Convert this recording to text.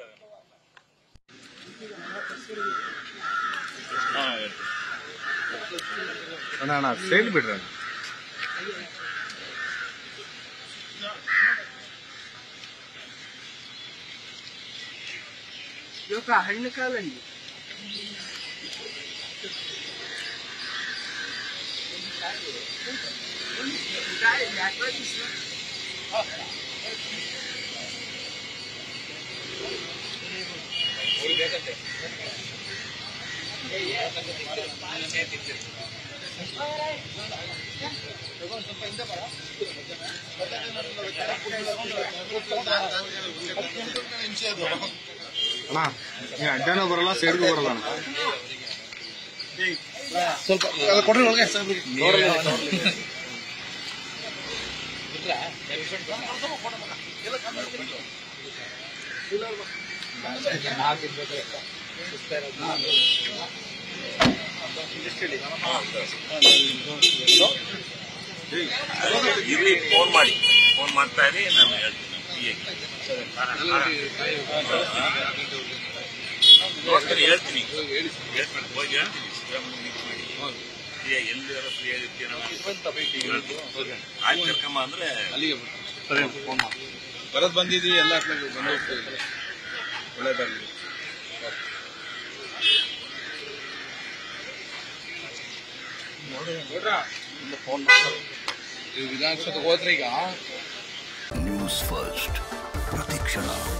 ಅಣ್ಣ ಸೈಡ್ ಬಿಡ್ರಿ ಹಣ್ಣು ಕಾಲಂಗಿ ಅಣ್ಣ ನೀ ಅಡ್ಡನೂ ಬರಲ್ಲ ಸೈಡ್ಗೂ ಬರಲ್ಲ ಸ್ವಲ್ಪ ಕೊಡ್ರಿ ಒಳಗೆ ಇಲ್ಲಿ ಫೋನ್ ಮಾಡ್ತಾ ಇರಿ, ನಾನು ಹೇಳ್ತೀನಿ. ಹೇಳ್ತೀನಿ ಹೋಗಿ ಹೇಳ್ತೀನಿ. ಎಲ್ಲಾರ ಫ್ರೀ ಆಗಿರ್ತೀಯ ಆಯ್ತು ಕರ್ಕಮ್ಮ ಅಂದ್ರೆ ಅಲ್ಲಿಗೆ ಫೋನ್ ಬರೋದು ಬಂದಿದ್ದೀವಿ ಎಲ್ಲ ಬಂದು ಹೋಗ್ತೀವಿ ಒಳ್ಳೇದಾಗಲಿ. ವಿಧಾನಸೌಧ ಹೋದ್ರೆ ಈಗ ನ್ಯೂಸ್ ಫಸ್ಟ್ ಪ್ರತಿಕ್ಷಣ.